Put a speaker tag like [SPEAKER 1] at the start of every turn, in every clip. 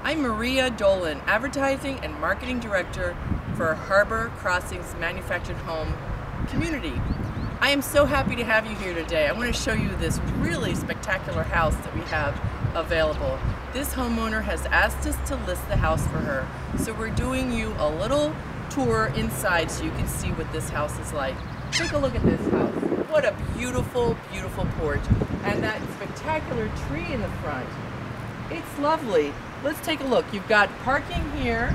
[SPEAKER 1] I'm Maria Dolan, Advertising and Marketing Director for Harbor Crossings Manufactured Home Community. I am so happy to have you here today. I want to show you this really spectacular house that we have available. This homeowner has asked us to list the house for her, so we're doing you a little tour inside so you can see what this house is like. Take a look at this house. What a beautiful, beautiful porch, and that spectacular tree in the front. It's lovely. Let's take a look. You've got parking here.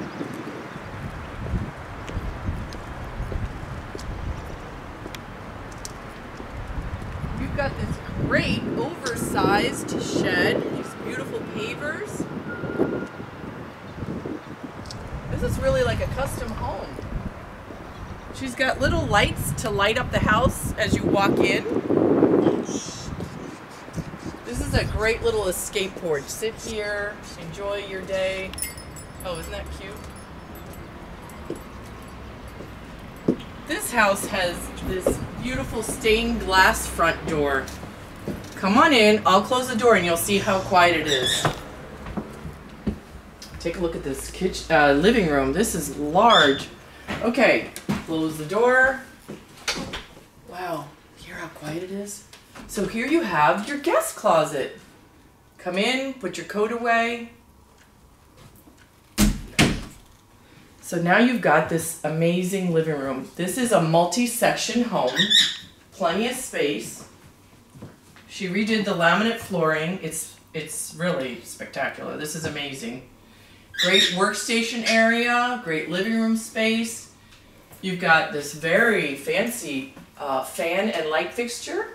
[SPEAKER 1] You've got this great oversized shed, these beautiful pavers. This is really like a custom home. She's got little lights to light up the house as you walk in. This is a great little escape porch. Sit here, enjoy your day. Oh, isn't that cute? This house has this beautiful stained glass front door. Come on in, I'll close the door and you'll see how quiet it is. Take a look at this kitchen, living room. This is large. Okay, close the door. Wow, hear how quiet it is? So here you have your guest closet. Come in, put your coat away. So now you've got this amazing living room. This is a multi-section home, plenty of space. She redid the laminate flooring. It's really spectacular. This is amazing. Great workstation area, great living room space. You've got this very fancy fan and light fixture.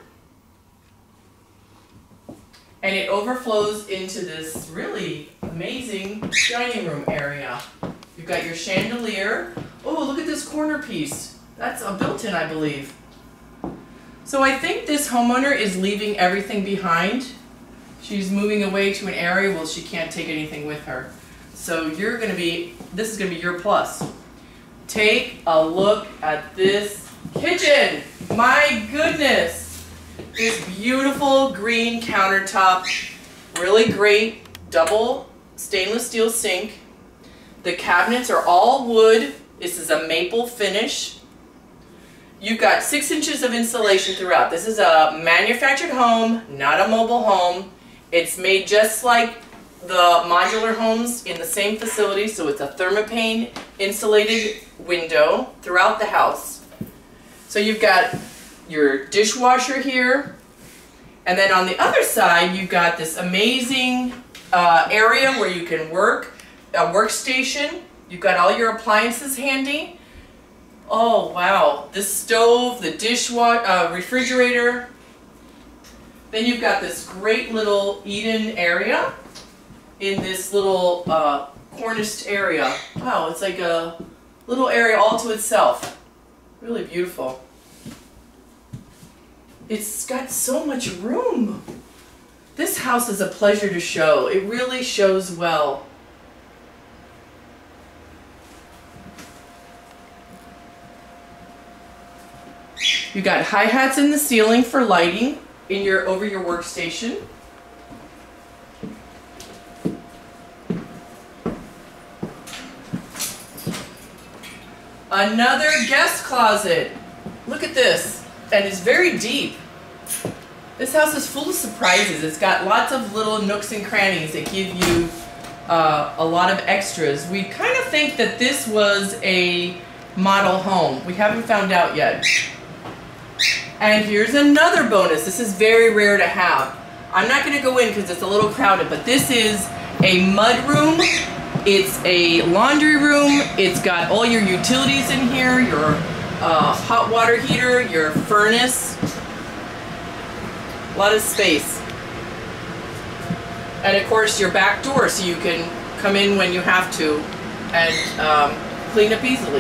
[SPEAKER 1] And it overflows into this really amazing dining room area. You've got your chandelier. Oh, look at this corner piece. That's a built-in, I believe. So I think this homeowner is leaving everything behind. She's moving away to an area where she can't take anything with her. So this is gonna be your plus. Take a look at this kitchen. My goodness. This beautiful green countertop, really great double stainless steel sink. The cabinets are all wood. This is a maple finish. You've got 6 inches of insulation throughout. This is a manufactured home, not a mobile home. It's made just like the modular homes in the same facility, so it's a thermopane insulated window throughout the house. So you've got your dishwasher here, and then on the other side you've got this amazing area where you can work, a workstation. You've got all your appliances handy. Oh wow, this stove, the dishwasher, refrigerator. Then you've got this great little eat-in area in this little corniced area. Wow, it's like a little area all to itself. Really beautiful. It's got so much room. This house is a pleasure to show. It really shows well. You got hi-hats in the ceiling for lighting over your workstation. Another guest closet. Look at this. And it's very deep. This house is full of surprises. It's got lots of little nooks and crannies that give you a lot of extras. We kind of think that this was a model home. We haven't found out yet. And here's another bonus. This is very rare to have. I'm not going to go in because it's a little crowded, but this is a mud room. It's a laundry room. It's got all your utilities in here, your hot water heater, your furnace, a lot of space. And of course your back door so you can come in when you have to and clean up easily.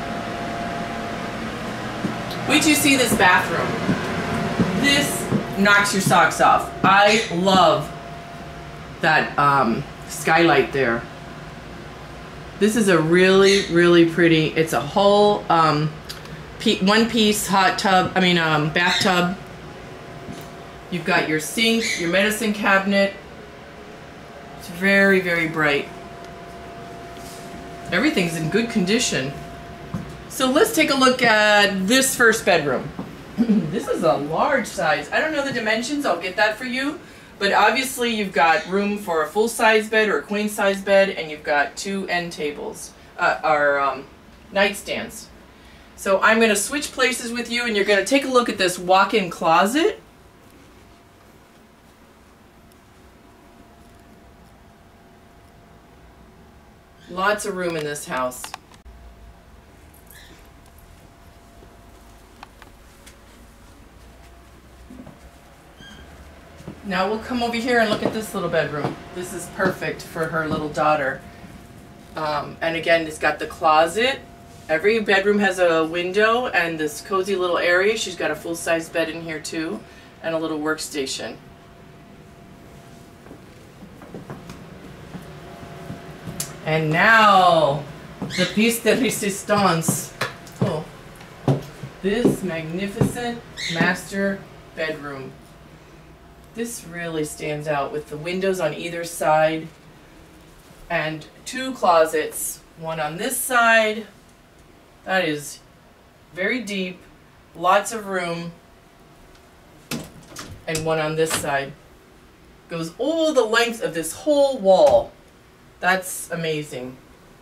[SPEAKER 1] Wait till you see this bathroom. This knocks your socks off. I love that skylight there. This is a really, really pretty, it's a whole one-piece bathtub. You've got your sink, your medicine cabinet, It's very, very bright. Everything's in good condition. So let's take a look at this first bedroom. This is a large size. I don't know the dimensions, I'll get that for you. But obviously you've got room for a full-size bed or a queen-size bed, and you've got two end tables, nightstands. So I'm going to switch places with you, and you're going to take a look at this walk-in closet. Lots of room in this house. Now we'll come over here and look at this little bedroom. This is perfect for her little daughter. And again, it's got the closet. Every bedroom has a window and this cozy little area. She's got a full-size bed in here too, and a little workstation. And now, the piece de resistance. Oh, this magnificent master bedroom. This really stands out with the windows on either side and two closets, one on this side. That is very deep, lots of room, and one on this side. Goes all the length of this whole wall. That's amazing.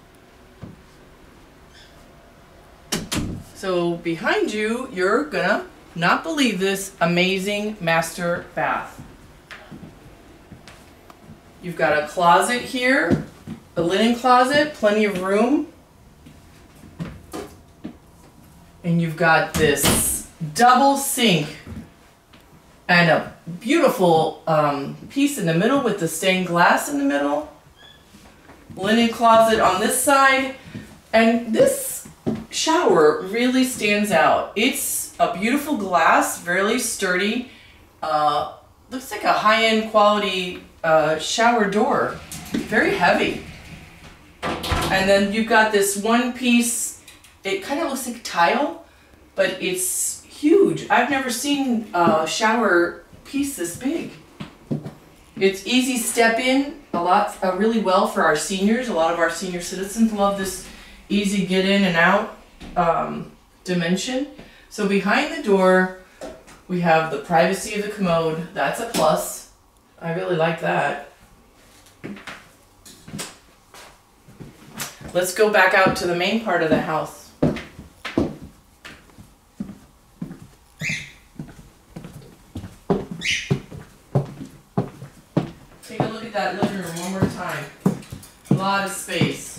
[SPEAKER 1] So behind you, you're gonna not believe this amazing master bath. You've got a closet here, a linen closet, plenty of room. And you've got this double sink and a beautiful piece in the middle with the stained glass in the middle. Linen closet on this side. And this shower really stands out. It's a beautiful glass, really sturdy. Looks like a high-end quality shower door. Very heavy. And then you've got this one piece. It kind of looks like tile, but it's huge. I've never seen a shower piece this big. It's easy step in, really well for our seniors. A lot of our senior citizens love this easy get in and out dimension. So behind the door, we have the privacy of the commode. That's a plus. I really like that. Let's go back out to the main part of the house. Take a look at that living room one more time. A lot of space.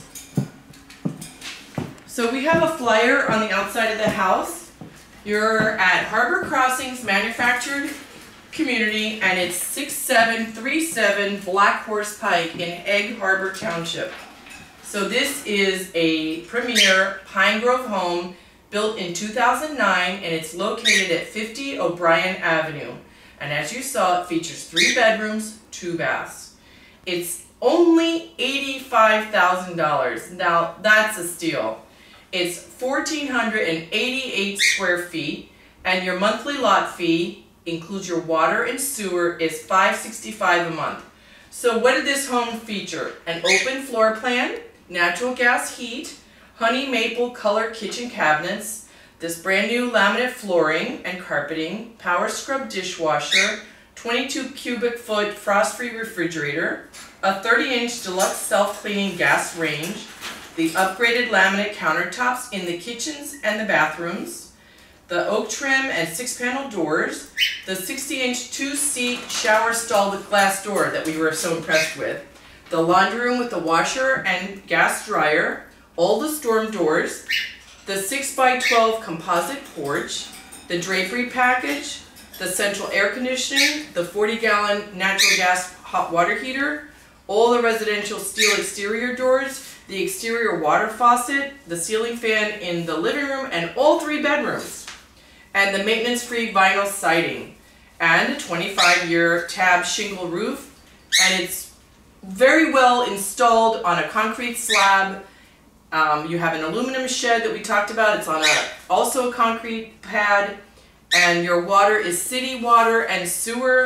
[SPEAKER 1] So we have a flyer on the outside of the house. You're at Harbor Crossings Manufactured Community, and it's 6737 Black Horse Pike in Egg Harbor Township. So this is a premier Pine Grove home built in 2009, and it's located at 50 O'Brien Avenue. And as you saw, it features 3 bedrooms, 2 baths. It's only $85,000. Now that's a steal. It's 1,488 square feet, and your monthly lot fee includes your water and sewer is $565 a month. So what did this home feature? An open floor plan, natural gas heat, honey maple color kitchen cabinets, this brand new laminate flooring and carpeting, power scrub dishwasher, 22 cubic foot frost-free refrigerator, a 30-inch deluxe self-cleaning gas range, the upgraded laminate countertops in the kitchens and the bathrooms, the oak trim and 6-panel doors, the 60-inch 2-seat shower stall with glass door that we were so impressed with, the laundry room with the washer and gas dryer, all the storm doors, the 6x12 composite porch, the drapery package, the central air conditioning, the 40-gallon natural gas hot water heater, all the residential steel exterior doors, the exterior water faucet, the ceiling fan in the living room, and all 3 bedrooms, and the maintenance-free vinyl siding, and a 25-year tab shingle roof, and it's very well installed on a concrete slab. You have an aluminum shed that we talked about. It's on also a concrete pad, and your water is city water and sewer,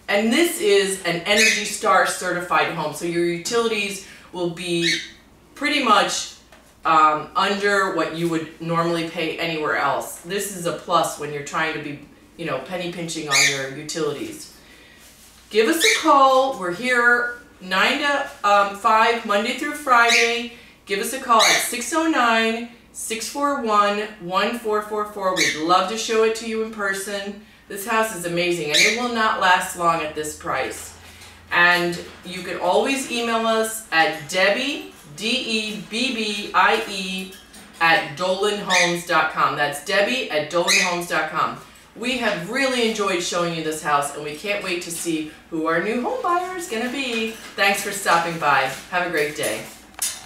[SPEAKER 1] And this is an Energy Star certified home, so your utilities will be pretty much under what you would normally pay anywhere else. This is a plus when you're trying to be, you know, penny pinching on your utilities. Give us a call. We're here 9 to 5, Monday through Friday. Give us a call at 609-641-1444. We'd love to show it to you in person. This house is amazing, and it will not last long at this price. And you can always email us at Debbie, DEBBIE, at dolanhomes.com. That's Debbie at dolanhomes.com. We have really enjoyed showing you this house, and we can't wait to see who our new home buyer is going to be. Thanks for stopping by. Have a great day.